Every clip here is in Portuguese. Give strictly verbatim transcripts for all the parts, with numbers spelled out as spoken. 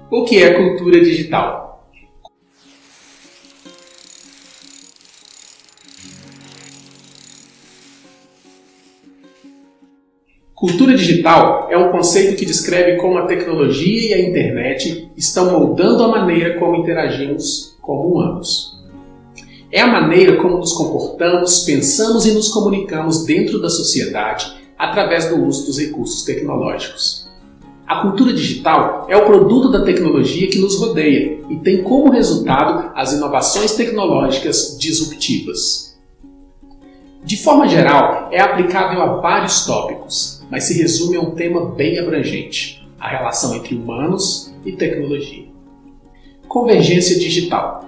O que é cultura digital? Cultura digital é um conceito que descreve como a tecnologia e a internet estão moldando a maneira como interagimos como humanos. É a maneira como nos comportamos, pensamos e nos comunicamos dentro da sociedade através do uso dos recursos tecnológicos. A cultura digital é o produto da tecnologia que nos rodeia e tem como resultado as inovações tecnológicas disruptivas. De forma geral, é aplicável a vários tópicos, mas se resume a um tema bem abrangente: a relação entre humanos e tecnologia. Convergência digital.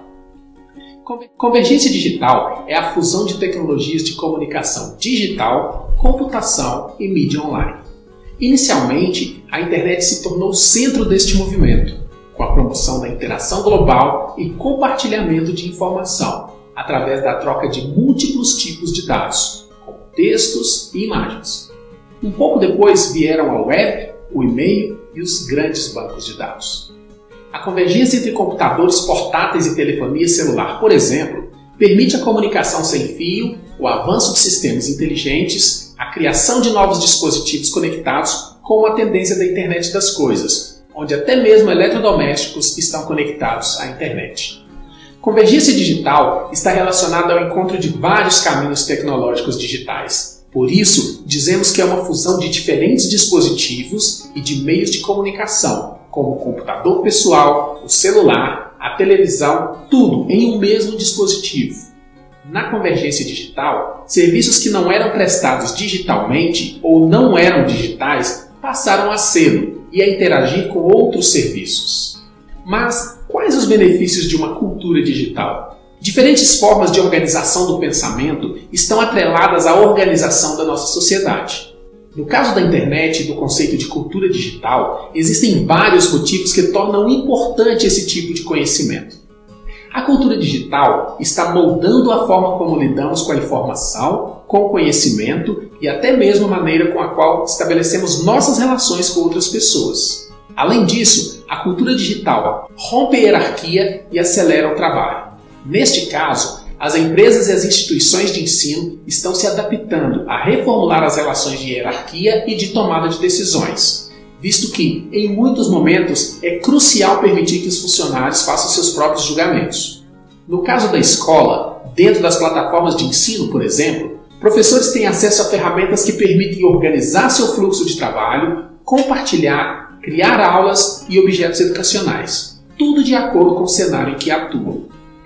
Convergência digital é a fusão de tecnologias de comunicação digital, computação e mídia online. Inicialmente, a internet se tornou o centro deste movimento, com a promoção da interação global e compartilhamento de informação, através da troca de múltiplos tipos de dados, como textos e imagens. Um pouco depois vieram a web, o e-mail e os grandes bancos de dados. A convergência entre computadores portáteis e telefonia celular, por exemplo, permite a comunicação sem fio, o avanço de sistemas inteligentes, a criação de novos dispositivos conectados com a tendência da internet das coisas, onde até mesmo eletrodomésticos estão conectados à internet. Convergência digital está relacionada ao encontro de vários caminhos tecnológicos digitais. Por isso, dizemos que é uma fusão de diferentes dispositivos e de meios de comunicação, como o computador pessoal, o celular, a televisão, tudo em um mesmo dispositivo. Na convergência digital, serviços que não eram prestados digitalmente ou não eram digitais passaram a ser e a interagir com outros serviços. Mas quais os benefícios de uma cultura digital? Diferentes formas de organização do pensamento estão atreladas à organização da nossa sociedade. No caso da internet e do conceito de cultura digital, existem vários motivos que tornam importante esse tipo de conhecimento. A cultura digital está moldando a forma como lidamos com a informação, com o conhecimento e até mesmo a maneira com a qual estabelecemos nossas relações com outras pessoas. Além disso, a cultura digital rompe a hierarquia e acelera o trabalho. Neste caso, as empresas e as instituições de ensino estão se adaptando a reformular as relações de hierarquia e de tomada de decisões, visto que, em muitos momentos, é crucial permitir que os funcionários façam seus próprios julgamentos. No caso da escola, dentro das plataformas de ensino, por exemplo, professores têm acesso a ferramentas que permitem organizar seu fluxo de trabalho, compartilhar, criar aulas e objetos educacionais, tudo de acordo com o cenário em que atuam.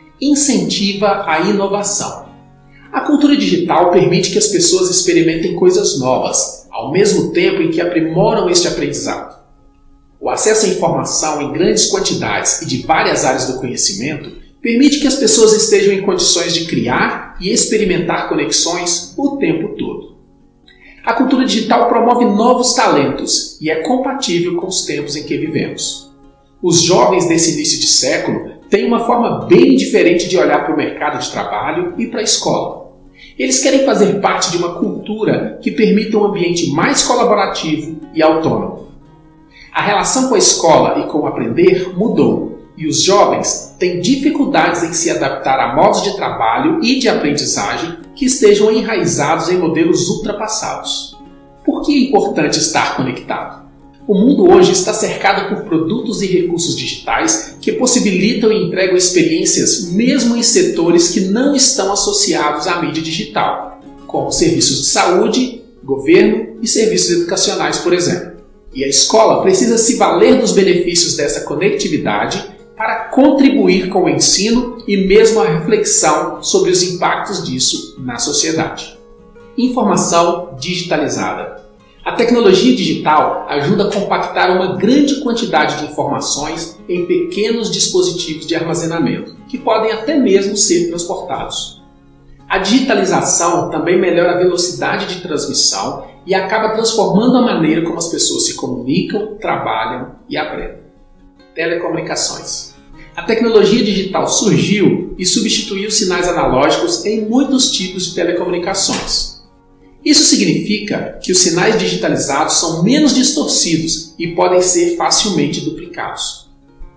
Incentiva a inovação. A cultura digital permite que as pessoas experimentem coisas novas, ao mesmo tempo em que aprimoram este aprendizado. O acesso à informação em grandes quantidades e de várias áreas do conhecimento permite que as pessoas estejam em condições de criar e experimentar conexões o tempo todo. A cultura digital promove novos talentos e é compatível com os tempos em que vivemos. Os jovens desse início de século têm uma forma bem diferente de olhar para o mercado de trabalho e para a escola. Eles querem fazer parte de uma cultura que permita um ambiente mais colaborativo e autônomo. A relação com a escola e com o aprender mudou, e os jovens têm dificuldades em se adaptar a modos de trabalho e de aprendizagem que estejam enraizados em modelos ultrapassados. Por que é importante estar conectado? O mundo hoje está cercado por produtos e recursos digitais que possibilitam e entregam experiências mesmo em setores que não estão associados à mídia digital, como serviços de saúde, governo e serviços educacionais, por exemplo. E a escola precisa se valer dos benefícios dessa conectividade para contribuir com o ensino e mesmo a reflexão sobre os impactos disso na sociedade. Informação digitalizada. A tecnologia digital ajuda a compactar uma grande quantidade de informações em pequenos dispositivos de armazenamento, que podem até mesmo ser transportados. A digitalização também melhora a velocidade de transmissão e acaba transformando a maneira como as pessoas se comunicam, trabalham e aprendem. Telecomunicações. A tecnologia digital surgiu e substituiu sinais analógicos em muitos tipos de telecomunicações. Isso significa que os sinais digitalizados são menos distorcidos e podem ser facilmente duplicados.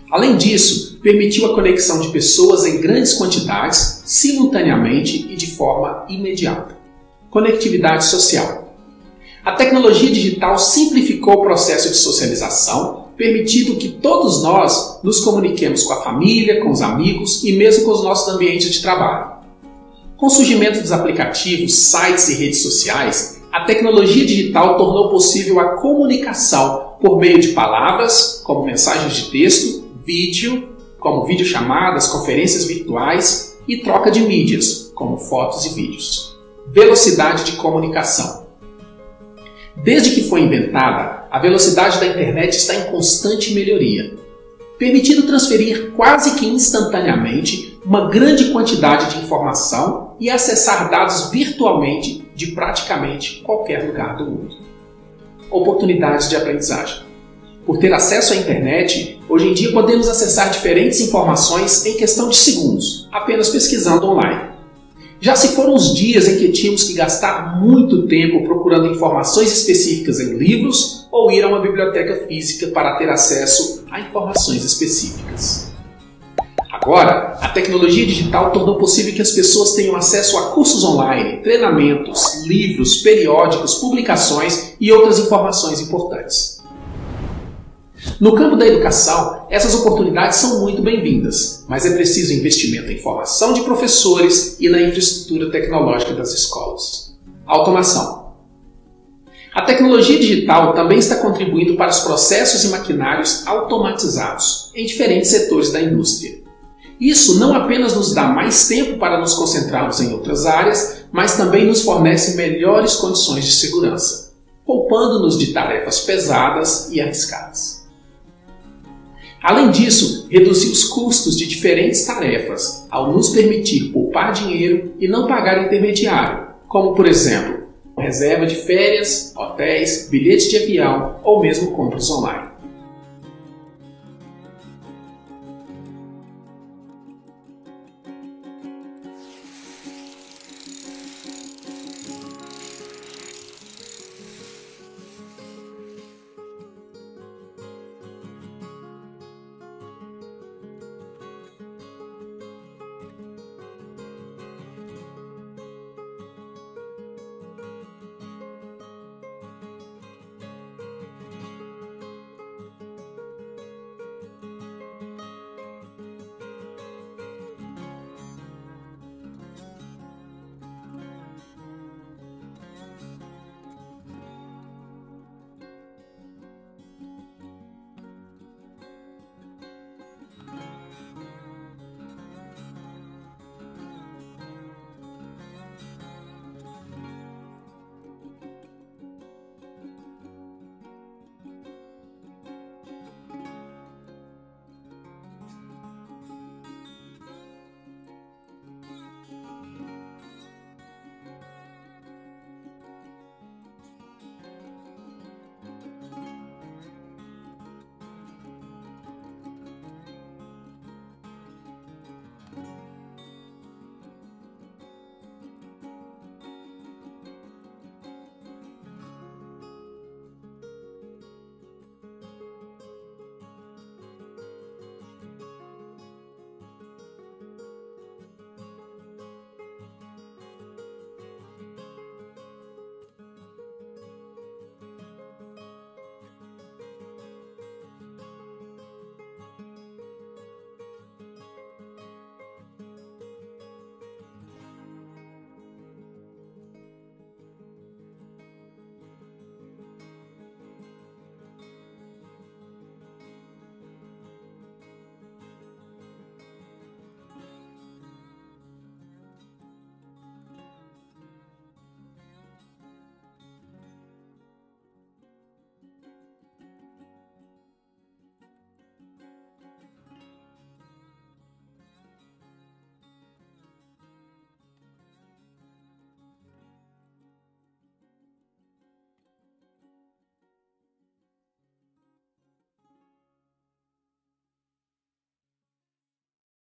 Além disso, permitiu a conexão de pessoas em grandes quantidades, simultaneamente e de forma imediata. Conectividade social. A tecnologia digital simplificou o processo de socialização, permitindo que todos nós nos comuniquemos com a família, com os amigos e mesmo com os nossos ambientes de trabalho. Com o surgimento dos aplicativos, sites e redes sociais, a tecnologia digital tornou possível a comunicação por meio de palavras, como mensagens de texto, vídeo, como videochamadas, conferências virtuais e troca de mídias, como fotos e vídeos. Velocidade de comunicação. Desde que foi inventada, a velocidade da internet está em constante melhoria, permitindo transferir quase que instantaneamente uma grande quantidade de informação e acessar dados virtualmente de praticamente qualquer lugar do mundo. Oportunidades de aprendizagem. Por ter acesso à internet, hoje em dia podemos acessar diferentes informações em questão de segundos, apenas pesquisando online. Já se foram os dias em que tínhamos que gastar muito tempo procurando informações específicas em livros ou ir a uma biblioteca física para ter acesso a informações específicas. Agora, a tecnologia digital tornou possível que as pessoas tenham acesso a cursos online, treinamentos, livros, periódicos, publicações e outras informações importantes. No campo da educação, essas oportunidades são muito bem-vindas, mas é preciso investimento em formação de professores e na infraestrutura tecnológica das escolas. Automação. A tecnologia digital também está contribuindo para os processos e maquinários automatizados em diferentes setores da indústria. Isso não apenas nos dá mais tempo para nos concentrarmos em outras áreas, mas também nos fornece melhores condições de segurança, poupando-nos de tarefas pesadas e arriscadas. Além disso, reduziu os custos de diferentes tarefas, ao nos permitir poupar dinheiro e não pagar intermediário, como, por exemplo, reserva de férias, hotéis, bilhetes de avião ou mesmo compras online.